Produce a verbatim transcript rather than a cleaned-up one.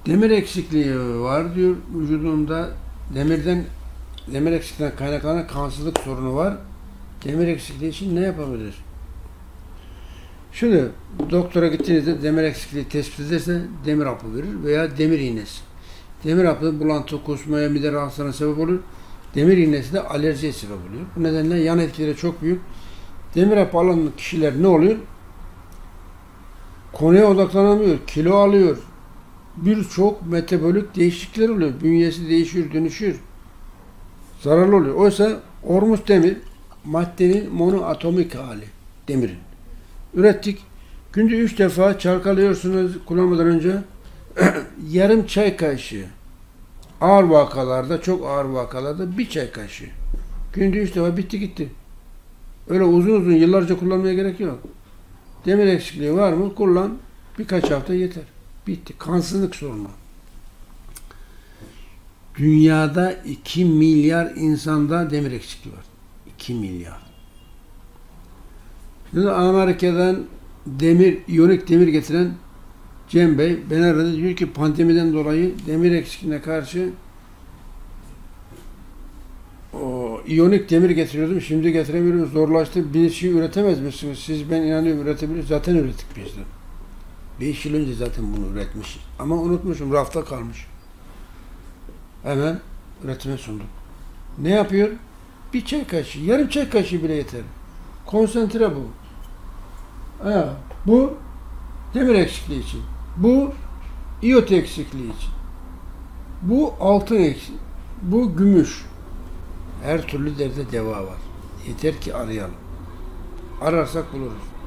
Demir eksikliği var diyor vücudumda. Demirden demir eksikliğinden kaynaklanan kansızlık sorunu var. Demir eksikliği için ne yapabilir? Şimdi doktora gittiğinizde demir eksikliği tespit ederse demir hapı verir veya demir iğnesi. Demir hapı bulantı, kusmaya, mide rahatsızlığına sebep olur. Demir iğnesi de alerjiye sebep oluyor. Bu nedenle yan etkileri çok büyük. Demir hapı alan kişiler ne oluyor? Konuya odaklanamıyor, kilo alıyor. Birçok metabolik değişiklikler oluyor. Bünyesi değişiyor, dönüşüyor. Zararlı oluyor. Oysa ormus demir maddenin monoatomik hali. Demirin. Ürettik. Günde üç defa çalkalıyorsunuz kullanmadan önce yarım çay kaşığı. Ağır vakalarda, çok ağır vakalarda bir çay kaşığı. Günde üç defa bitti gitti. Öyle uzun uzun yıllarca kullanmaya gerek yok. Demir eksikliği var mı? Kullan. Birkaç hafta yeter. Bitti. Kansızlık sorunu. Dünyada iki milyar insanda demir eksikliği var. iki milyar. Şimdi Amerika'dan demir, iyonik demir getiren Cem Bey, ben arada diyor ki pandemiden dolayı demir eksikliğine karşı o iyonik demir getiriyordum. Şimdi getiremiyorum. Zorlaştı. Bir şey üretemez misiniz? Siz ben inanıyorum üretebiliriz. Zaten ürettik biz de. Beş yıl önce zaten bunu üretmiş. Ama unutmuşum. Rafta kalmış. Hemen üretime sunduk. Ne yapıyor? Bir çay kaşığı. Yarım çay kaşığı bile yeter. Konsantre bu. Ha, bu demir eksikliği için. Bu iyot eksikliği için. Bu altın eksikliği. Bu gümüş. Her türlü derde deva var. Yeter ki arayalım. Ararsak buluruz.